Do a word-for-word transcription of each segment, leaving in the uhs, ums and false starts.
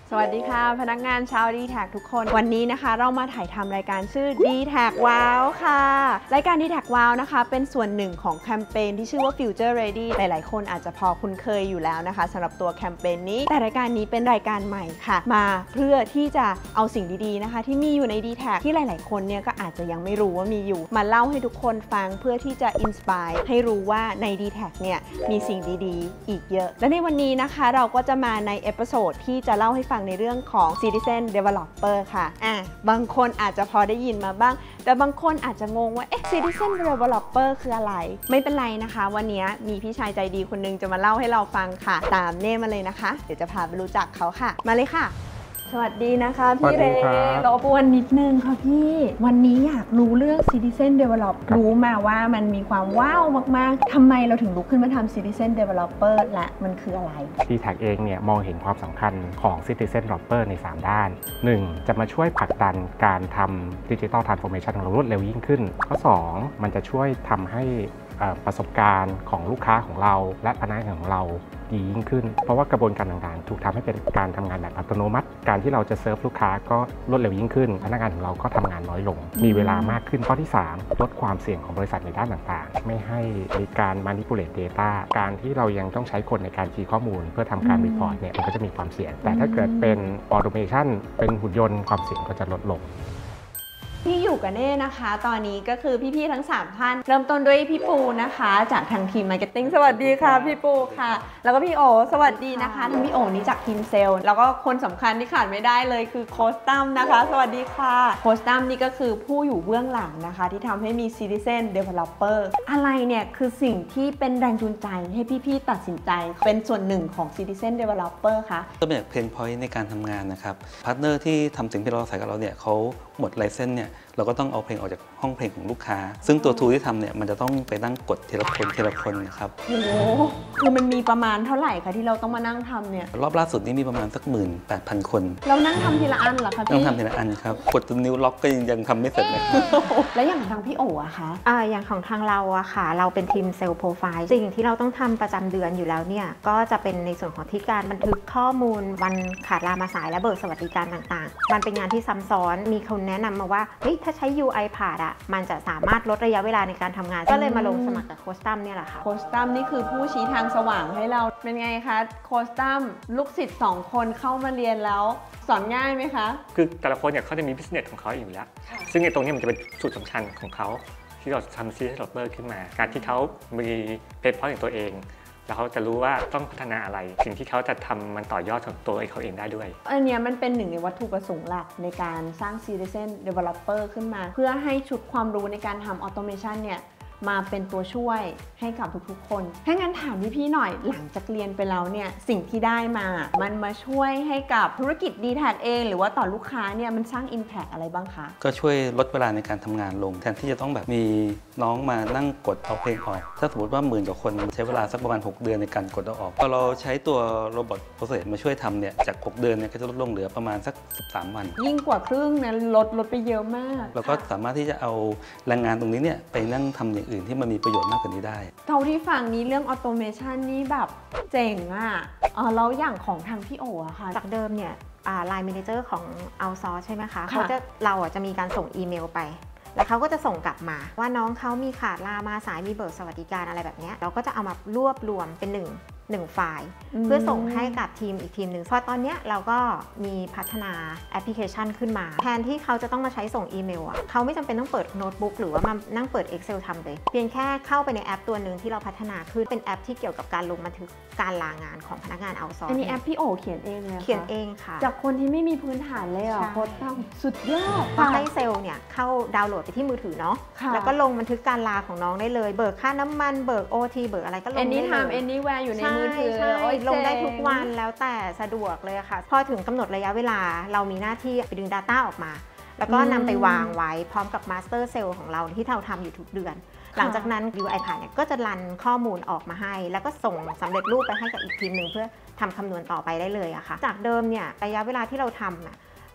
สวัสดีค่ะพนักงานชาว ดี แท็ก ทุกคนวันนี้นะคะเรามาถ่ายทำรายการชื่อ ดี แท็ก Wow ค่ะรายการ ดี แท็ก Wow นะคะเป็นส่วนหนึ่งของแคมเปญที่ชื่อว่า Future Ready หลายๆคนอาจจะพอคุ้นเคยอยู่แล้วนะคะสำหรับตัวแคมเปญนี้แต่รายการนี้เป็นรายการใหม่ค่ะมาเพื่อที่จะเอาสิ่งดีๆนะคะที่มีอยู่ใน ดี แท็ก ที่หลายๆคนเนี่ยก็อาจจะยังไม่รู้ว่ามีอยู่มาเล่าให้ทุกคนฟังเพื่อที่จะอินสไปร์ให้รู้ว่าใน ดี แท็ก เนี่ยมีสิ่งดีๆอีกเยอะและในวันนี้นะคะเราก็จะมาในเอพิโซดที่จะเล่าให้ฟังในเรื่องของ Citizen Developer ค่ะอ่ะบางคนอาจจะพอได้ยินมาบ้างแต่บางคนอาจจะงงว่าเอ๊ะ Citizen Developer คืออะไรไม่เป็นไรนะคะวันนี้มีพี่ชายใจดีคนนึงจะมาเล่าให้เราฟังค่ะตามเน่มาเลยนะคะเดี๋ยวจะพาไปรู้จักเขาค่ะมาเลยค่ะสวัสดีนะคะพี่เรย์รบกวนนิดนึงค่ะพี่วันนี้อยากรู้เรื่อง Citizen Develop รู้มาว่ามันมีความว้าวมากๆทำไมเราถึงลุกขึ้นมาทำ Citizen Developer และมันคืออะไรดี แท็ก เองเนี่ยมองเห็นความสำคัญของ Citizen Developer ใน สาม ด้าน หนึ่ง จะมาช่วยผลักดันการทำ Digital Transformation ของเรารวดเร็วยิ่งขึ้นข้อ สอง มันจะช่วยทำให้ประสบการณ์ของลูกค้าของเราและพนักงานของเราดียิ่งขึ้นเพราะว่ากระบวนการต่างๆถูกทำให้เป็นการทำงานแบบอัตโนมัติการที่เราจะเซิร์ฟลูกค้าก็รวดเร็วยิ่งขึ้นพนักงานของเราก็ทำงานน้อยลงมีเวลามากขึ้นข้อที่ สาม ลดความเสี่ยงของบริษัทในด้านต่างๆไม่ให้มีการ manipulate data การที่เรายังต้องใช้คนในการคีย์ข้อมูลเพื่อทำการรีพอร์ตเนี่ยมันก็จะมีความเสี่ยงแต่ถ้าเกิดเป็น automation เป็นหุ่นยนต์ความเสี่ยงก็จะลดลงที่อยู่กับเน่นะคะตอนนี้ก็คือพี่ๆทั้งสามท่านเริ่มต้นด้วยพี่ปูนะคะจากทางทีมมาร์เก็ตติ้งสวัสดีค่ะพี่ปูค่ะแล้วก็พี่โอสวัสดีนะคะทั้งพี่โอนี้จากทีมเซลล์แล้วก็คนสำคัญที่ขาดไม่ได้เลยคือโค้ชตั้มนะคะสวัสดีค่ะโค้ชตั้มนี่ก็คือผู้อยู่เบื้องหลังนะคะที่ทำให้มี Citizen Developer อะไรเนี่ยคือสิ่งที่เป็นแรงจูงใจให้พี่ๆตัดสินใจเป็นส่วนหนึ่งของ Citizen Developer คะก็เป็นเพนพอยต์ในการทำงานนะครับพาร์ทเนอร์ที่ทำสิ่งที่เราใส่กับเราเนี่ยเขาหมดไลเซนส์เนี่ยเราก็ต้องเอาเพลงออกจากห้องเพลงของลูกค้าซึ่งตัวทูที่ทำเนี่ยมันจะต้องไปนั่งกดทีละคนทีละคนนะครับโอ้โหคือมันมีประมาณเท่าไหร่คะที่เราต้องมานั่งทำเนี่ยรอบล่าสุดนี้มีประมาณสักหมื่นแปดพันคนเรานั่งทำทีละอันเหรอคะพี่ต้องทำทีละอันครับกดจนนิ้วล็อกก็ยังยังทำไม่เสร็จเลยแล้วอย่างทางพี่โอ๋อะคะอ่าอย่างของทางเราอะค่ะเราเป็นทีมเซลล์โปรไฟล์สิ่งที่เราต้องทำประจำเดือนอยู่แล้วเนี่ยก็จะเป็นในส่วนของที่การบันทึกข้อมูลวันขาดลามาสายและเบิกสวัสดิการต่างๆมันเป็นงานที่ซ้ำซ้อนมีคนแนะนำมาว่าเฮ้ยถ้าใช้ ยู ไอ ผ่านอะมันจะสามารถลดระยะเวลาในการทำงานก็เลยมาลงสมัครกับโค้ชตั้มเนี่ยแหละค่ะโค้ชตั้มนี่คือผู้ชี้ทางสว่างให้เราเป็นไงคะโค้ชตั้มลูกศิษย์สองคนเข้ามาเรียนแล้วสอนง่ายไหมคะคือแต่ละคนเนี่ยเขาจะมี business ของเขาอยู่แล้วซึ่งในตรงนี้มันจะเป็นจุดสำคัญของเขาที่เราทำ Citizen Developer ขึ้นมาการที่เขามีเพจพอยต์ของตัวเองแล้วเขาจะรู้ว่าต้องพัฒนาอะไรสิ่งที่เขาจะทำมันต่อยอดของตัวเขาเองได้ด้วยอันนี้มันเป็นหนึ่งในวัตถุประสงค์หลักในการสร้าง Citizen Developer ขึ้นมาเพื่อให้ชุดความรู้ในการทำ Automation เนี่ยมาเป็นตัวช่วยให้กับทุกๆคนถ้างั้นถามพี่ๆหน่อยหลังจากเรียนไปแล้วเนี่ยสิ่งที่ได้มามันมาช่วยให้กับธุรกิจ ดี แท็ก เองหรือว่าต่อลูกค้าเนี่ยมันสร้าง Impact อะไรบ้างคะก็ช่วยลดเวลาในการทำงานลงแทนที่จะต้องแบบมีน้องมานั่งกดเอาเพลงออกถ้าสมมติว่าหมื่นกว่าคนใช้เวลาสักประมาณหกเดือนในการกดเอาออกพอเราใช้ตัวโรบอทโปรเซสมาช่วยทำเนี่ยจากหกเดือนเนี่ยก็จะลดลงเหลือประมาณสักสิบสามวันยิ่งกว่าครึ่งนะลดลดไปเยอะมากแล้วก็สามารถที่จะเอาแรงงานตรงนี้เนี่ยไปนั่งทำอย่างอื่นที่มันมีประโยชน์มากกว่านี้ได้เท่าที่ฟังนี้เรื่องออโตเมชันนี่แบบเจ๋งอ่ะอ๋อแล้วอย่างของทางพี่โอ๋อะค่ะจากเดิมเนี่ยไลน์แมเนเจอร์ของเอาซอร์ใช่ไหมคะเขาจะเราจะมีการส่งอีเมลไปแล้วเขาก็จะส่งกลับมาว่าน้องเขามีขาดลามาสายมีเบิกสวัสดิการอะไรแบบนี้เราก็จะเอามารวบรวมเป็นหนึ่งหนึ่งไฟล์เพื่อส่งให้กับทีมอีกทีมหนึ่งพอตอนนี้เราก็มีพัฒนาแอปพลิเคชันขึ้นมาแทนที่เขาจะต้องมาใช้ส่งอีเมลอ่ะเขาไม่จำเป็นต้องเปิดโน้ตบุ๊กหรือว่ามานั่งเปิด Excel ทำเลยเพียงแค่เข้าไปในแอปตัวหนึ่งที่เราพัฒนาขึ้นเป็นแอปที่เกี่ยวกับการลงบันทึกการลางานของพนักงานเอาซอร์อันนี้แอปพี่โอเขียนเองเลยเขียนเองค่ะจากคนที่ไม่มีพื้นฐานเลยอ่ะโค้ชตั้มสุดยอดพอให้เซลล์เนี่ยเข้าดาวน์โหลดไปที่มือถือเนาะแล้วก็ลงบันทึกการลาของน้องได้เลยเบิกค่าน้ำมันเบิก โอ ที เบิกอะไรก็ลงได้เลย Anytime Anywhere อยู่ในมือถือลงได้ทุกวันแล้วแต่สะดวกเลยค่ะพอถึงกำหนดระยะเวลาเรามีหน้าที่ไปดึง Data ออกมาแล้วก็นำไปวางไว้พร้อมกับ Master Cell ของเราที่เราทำอยู่ทุกเดือนหลังจากนั้น ยู ไอ ผ่านเนี่ยก็จะรันข้อมูลออกมาให้แล้วก็ส่งสำเร็จรูปไปให้กับอีกทีมหนึ่งเพื่อทำคำนวณต่อไปได้เลยอะค่ะจากเดิมเนี่ยระยะเวลาที่เราทำ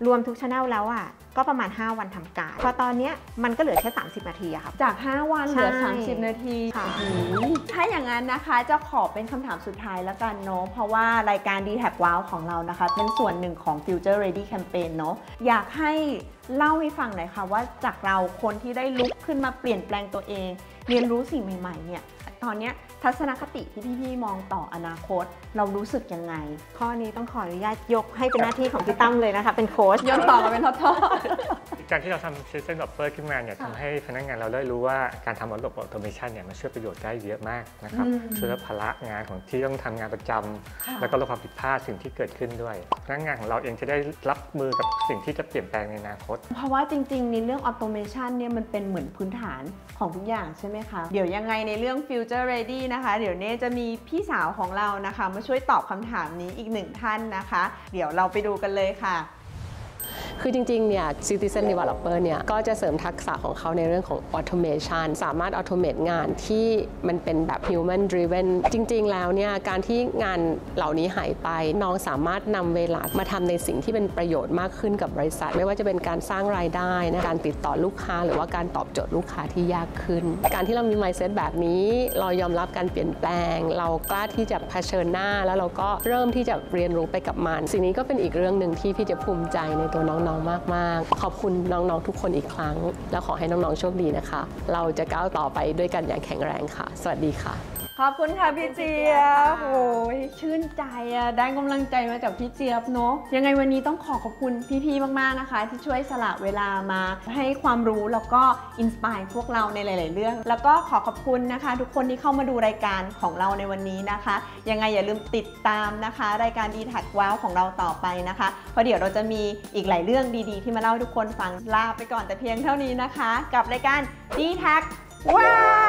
รวมทุกช anel แล้วอ่ะก็ประมาณห้าวันทำการพอตอนเนี้ยมันก็เหลือแค่สามสิบนาทีอะค่ะจากห้าวันเหลือใช่สามสิบ นาทีค่ะถ้าอย่างนั้นนะคะจะขอเป็นคำถามสุดท้ายแล้วกันเนาะเพราะว่ารายการ ดี แท็ก ว้าว ของเรานะคะเป็นส่วนหนึ่งของ Future Ready Campaign เนาะอยากให้เล่าให้ฟังหน่อยค่ะว่าจากเราคนที่ได้ลุกขึ้นมาเปลี่ยนแปลงตัวเองเรียนรู้สิ่งใหม่ๆเนี่ยตอนนี้ทัศนคติที่พี่ๆมองต่ออนาคตเรารู้สึกยังไงข้อนี้ต้องขออนุญาตยกให้เป็นหน้าที่ของพี่ตั้มเลยนะคะเป็นโค้ชยกต่อมาเป็นทอดๆการที่เราทำ System Dropper ขึ้นมาเนี่ยทำให้พนักงานเราได้รู้ว่าการทำระบบ Automation เนี่ยมันช่วยประโยชน์ได้เยอะมากนะครับช่วยลดภาระงานของที่ต้องทำงานประจำแล้วก็ลดความผิดพลาดสิ่งที่เกิดขึ้นด้วยพนักงานของเราเองจะได้รับมือกับสิ่งที่จะเปลี่ยนแปลงในอนาคตเพราะว่าจริงๆในเรื่อง Automation เนี่ยมันเป็นเหมือนพื้นฐานของทุกอย่างใช่ไหมคะเดี๋ยวยังไงในเรื่อง Future Ready นะคะเดี๋ยวเน่จะมีพี่สาวของเรานะคะมาช่วยตอบคำถามนี้อีกหนึ่งท่านนะคะเดี๋ยวเราไปดูกันเลยค่ะคือจริงๆ เนี่ย Citizen Developer เนี่ยก็จะเสริมทักษะของเขาในเรื่องของ Automation สามารถ Automate งานที่มันเป็นแบบ Human Driven จริงๆ แล้วเนี่ยการที่งานเหล่านี้หายไปน้องสามารถนำเวลามาทำในสิ่งที่เป็นประโยชน์มากขึ้นกับบริษัทไม่ว่าจะเป็นการสร้างรายได้นะการติดต่อลูกค้าหรือว่าการตอบโจทย์ลูกค้าที่ยากขึ้นการที่เรามี mindset แบบนี้เรายอมรับการเปลี่ยนแปลงเรากล้าที่จะเผชิญหน้าแล้วเราก็เริ่มที่จะเรียนรู้ไปกับมันสิ่งนี้ก็เป็นอีกเรื่องหนึ่งที่พี่จะภูมิใจในตัวน้องมากๆขอบคุณน้องๆทุกคนอีกครั้งแล้วขอให้น้องๆโชคดีนะคะเราจะก้าวต่อไปด้วยกันอย่างแข็งแรงค่ะสวัสดีค่ะขอบคุณค่ะพี่เจี๊ยบโอ้ยชื่นใจอะได้กำลังใจมาจากพี่เจี๊ยบเนาะยังไงวันนี้ต้องขอขอบคุณพี่ๆมากๆนะคะที่ช่วยสละเวลามาให้ความรู้แล้วก็อินสไปร์พวกเราในหลายๆเรื่องแล้วก็ขอขอบคุณนะคะทุกคนที่เข้ามาดูรายการของเราในวันนี้นะคะยังไงอย่าลืมติดตามนะคะรายการ ดี แท็ก ว้าว ของเราต่อไปนะคะเพราะเดี๋ยวเราจะมีอีกหลายเรื่องดีๆที่มาเล่าให้ทุกคนฟังลาไปก่อนแต่เพียงเท่านี้นะคะกับรายการ ดี แท็ก ว้าว